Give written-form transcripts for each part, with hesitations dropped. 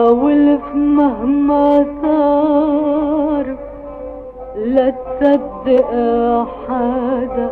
ولف مهما صار لا تصدق حدا،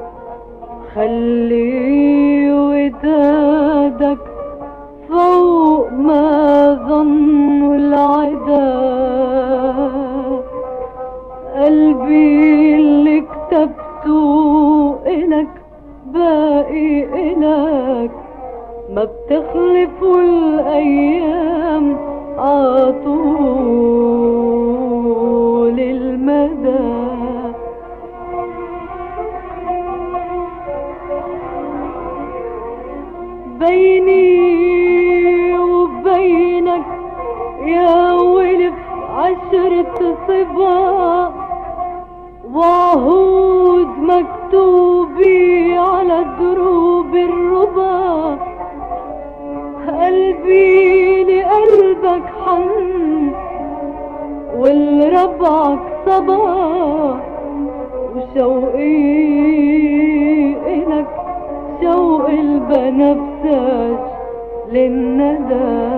خلي ودادك فوق ما ظن العدا. قلبي اللي كتبته إلك باقي إلك، ما بتخلف الأيام عطول المدى. بيني وبينك يا ولف 10 صبا، وعهود مكتوبي على دروب الربا. قلبي لقلبك حن والربعك صبا، وشوقي إلك شوق البنفسج للندى.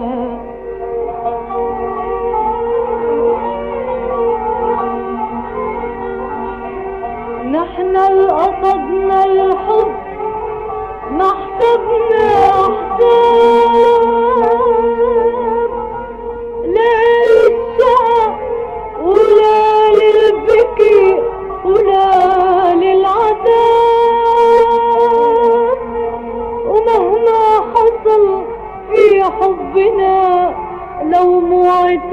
نحنا القصدنا الحب ما حسبنا حساب، لا للشقى ولا للبكي ولا للعذاب. ومهما حصل في حبنا لو مو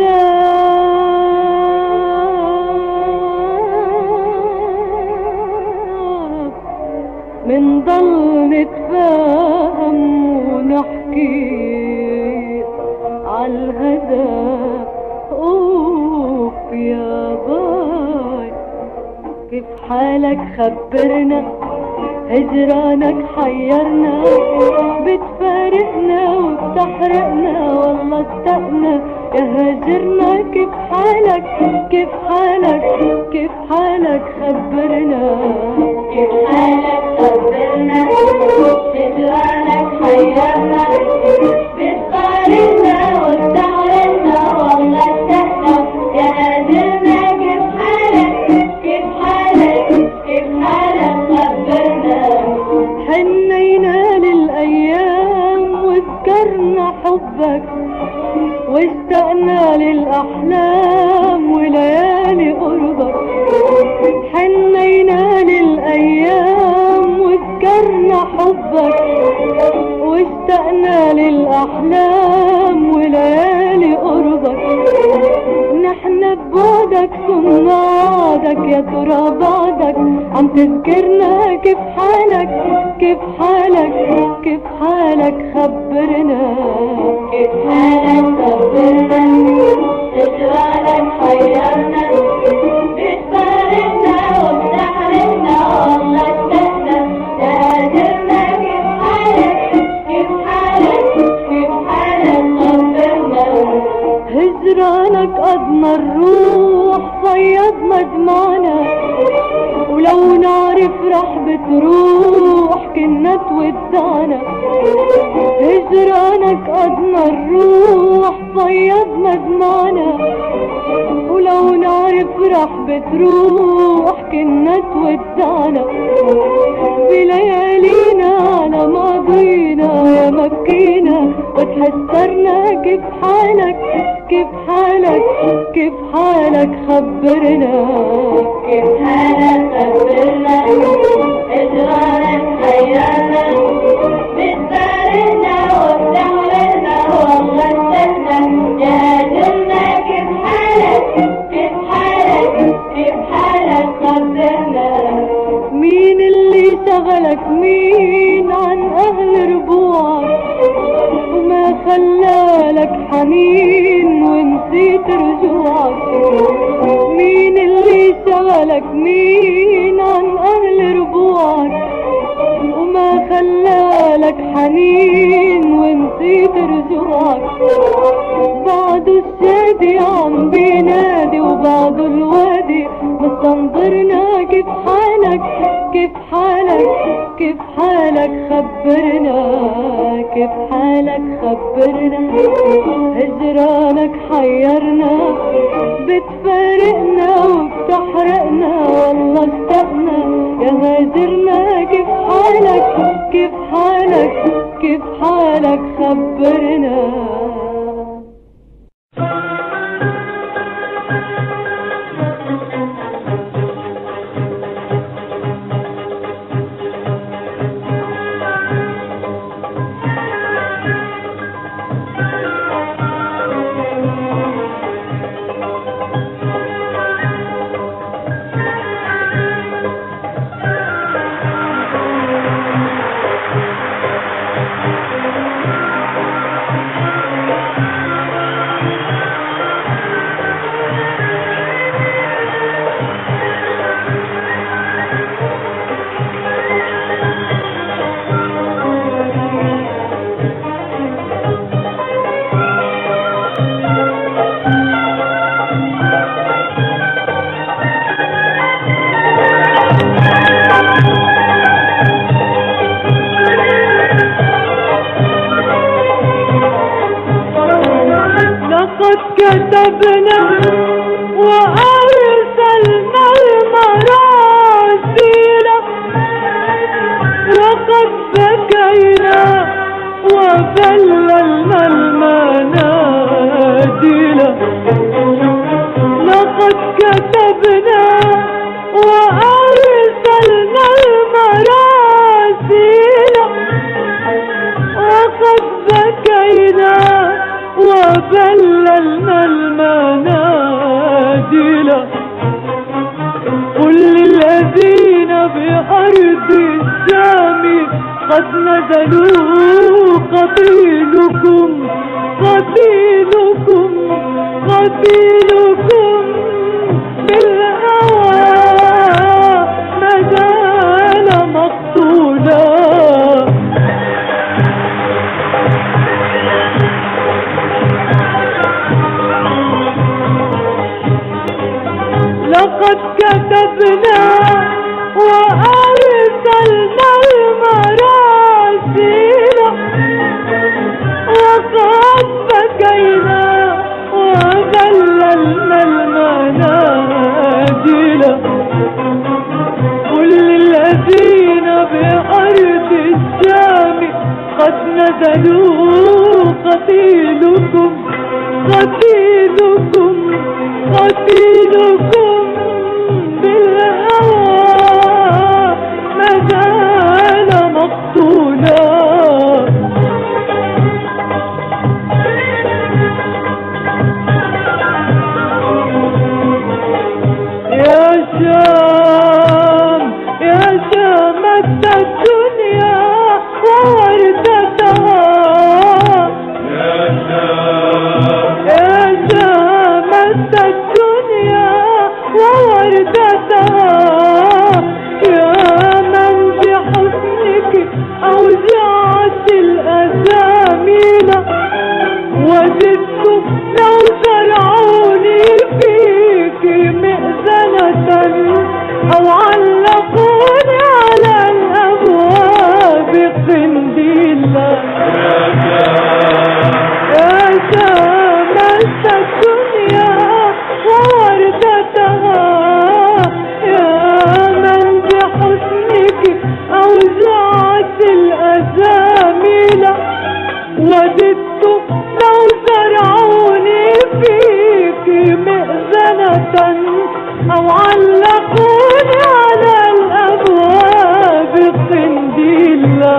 عتاب، منضل نتفاهم ونحكي عالهدى. اوف يا باي، كيف حالك خبرنا، هجرانك حيرنا، بتفارقنا وبتحرقنا والله اشتقنا يا هاجرنا. كيف حالك كيف حالك كيف حالك خبرنا، كيف حالك خبرنا، هجرانك حيرنا، بتفارقنا وبتحرقنا والله اشتقنا يا هاجرنا. كيف حالك كيف حالك كيف حالك خبرنا. حنينا للأيام وذكرنا حبك، واشتقنا للأحلام وليالي قربك. حنينا للأيام وذكرنا حبك، واشتقنا للأحلام وليالي قربك. نحن ببعدك ثم عادك، يا ترى بعدك عم تذكرنا. كيف حالك كيف حالك كيف حالك خبرنا، كيف حالك خبرنا، هجرانك حيرنا، بتفارقنا وبتحرقنا والله اشتقنا يا هاجرنا. كيف حالك كيف حالك كيف حالك خبرنا. هجرانك قد ما الروح صيد مجمعنا، ولو نعرف رح بتروح كنا تودعنا. هجرانك قد ما الروح صيد مجمعنا، ولو نعرف رح بتروح كنا تودعنا. بليالينا على ماضينا يا مبكينا وتحسرنا. كيف حالك كيف حالك كيف حالك خبرنا، كيف حالك خبرنا، هجرانك حيرنا، بتفارقنا وبتحرقنا والله اشتقنا يا هاجرنا. كيف حالك كيف حالك كيف حالك خبرنا. مين اللي شغلك مين عن أهل ربوعك، وما خلالك حنين ونسيت رجوعك. مين اللي شغلك مين عن أهل ربوعك، وما خلالك حنين ونسيت رجوعك. بعده الشادي عم بينادي وبعده الوادي مستنظرنا. كيف حالك كيف حالك كيف حالك خبرنا، كيف حالك خبرنا. هجرانك جرالك حيرنا بتفارقنا وبتحرقنا والله اشتقنا يا هاجرنا كيف حالك كيف حالك كيف حالك خبرنا كتبنا وأرسلنا المراسيل وقد بكينا وبللنا المناديل لقد كتبنا وأرسلنا المراسيل وقد بكينا وبللنا المناديل قل للذين بأرض الشام قد نزلوا قتيلكم قتيلكم قتيلكم بالهوى ما زال مقتولا لقد كتبنا وأرسلنا المراسيل وقد بكينا وبللنا المناديل قل للذين بأرض الشام قد نزلوا قتيلكم قتيلكم قتيلكم بالهوى ما زال مقتولا يا شام يا شامة الدنيا ووردتها يا شامة الدنيا ووردتها يا من بحسنك أوجعت الأزاميل وجدت لو زرعوني فيك مئذنة أو علقوني على الأبواب قنديلا يا شامة الدنيا ووردتها يا من بحسنك أوجعت الأزاميل وجدت لو زرعوني فيك مئذنة أو علقوني على الأبواب قنديلا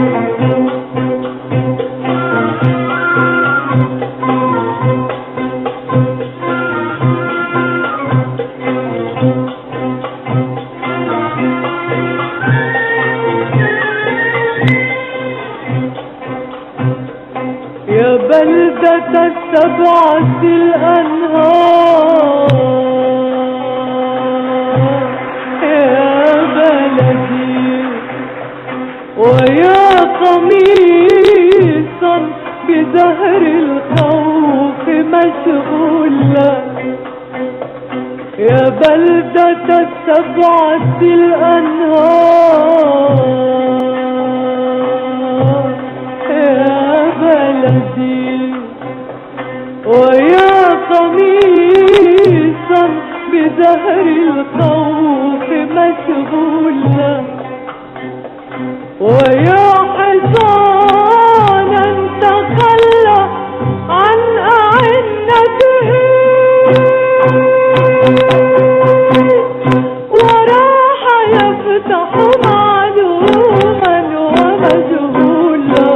يا بلدة السبعة الأنهار يا بلدي ويا قميصا بزهر الخوف مشغولا يا بلدة السبعة الأنهار يا بلدي ويا قميصا بزهر الخوف مشغولا ويا حصانا تخلى عن أعنته وراح يفتح معلوما ومجهولا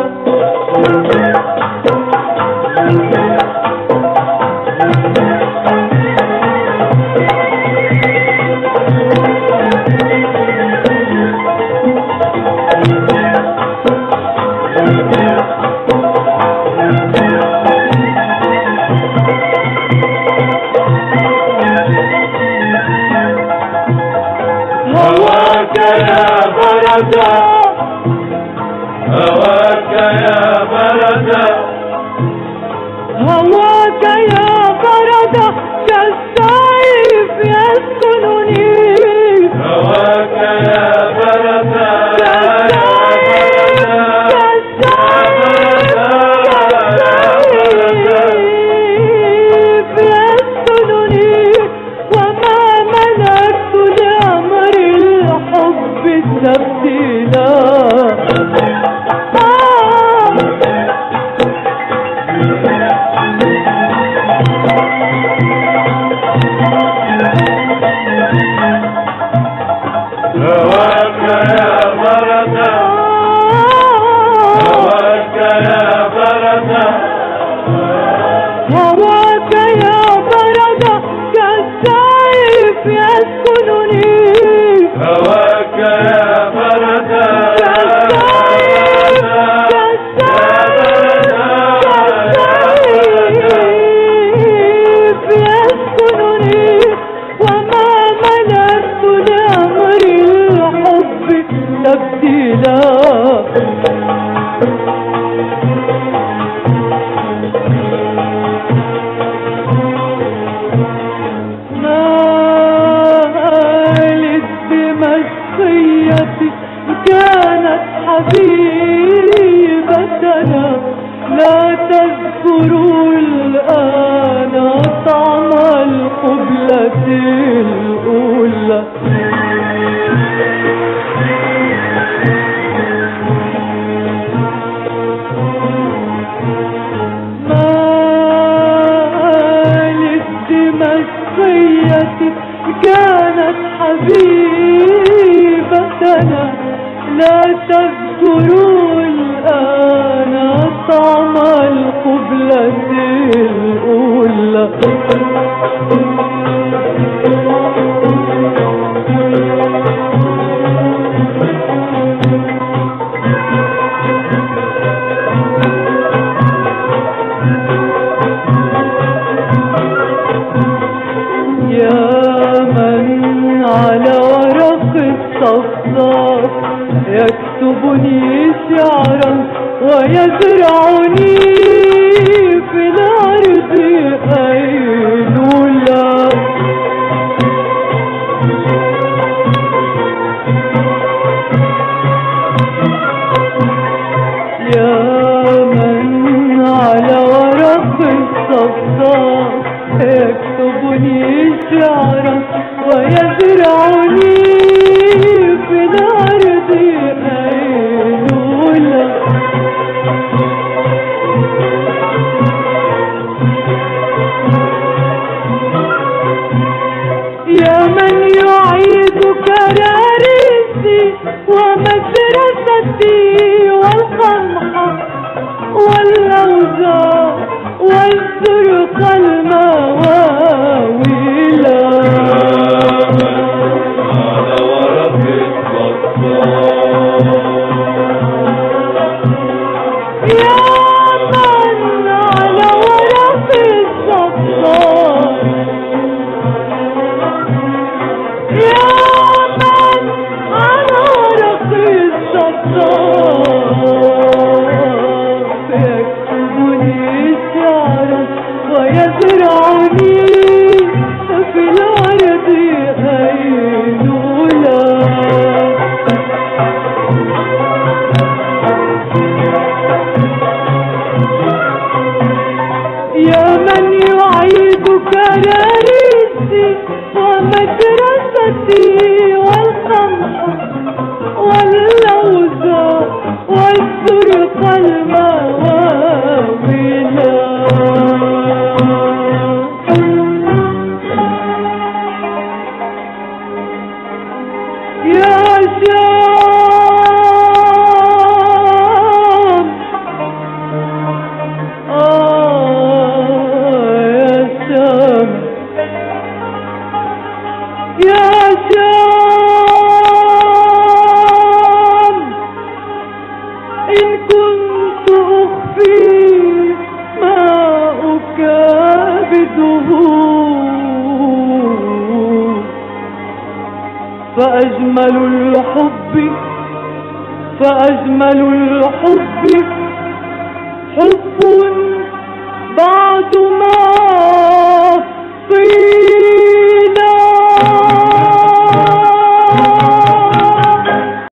هواك يا بردا هواك يا بردا هواك يا بردا كالسيف يسكنني هواك يا بردا تبديلا هواك يا بردا هواك يا بردا هواك يا بردا كالسيف يسكنني هواك يا بردا يسكنني وما ملكت لأمر الحب تبديلا كانت حبيبتنا لا تذكروا الآن طعم القبلة الأولى ما للدمشقية كانت حبيبتنا لا تذكروا الآن طعم القبلة الأولى يا من على ورق الصفار يكتبني شعرا ويزرعني في الأرض هيلولا يا من على ورق الصفار يكتبني شعرا ويزرعني في الأرض هيلولا يا من يعيد كراريسي ومدرستي والقمح والأوزار والزرق المواويلا على ورق الصفار يا من على ورق الصفار يا من على ورق الصفار يكتبني شعرا ويزرعني في الأرض هيلولا يا من يعيد كراريسي ومدرستي والقمح واللوز والزرق المواويلا. يا شام يا شام إن كنت أخفي ما أكابده فأجمل الحب حب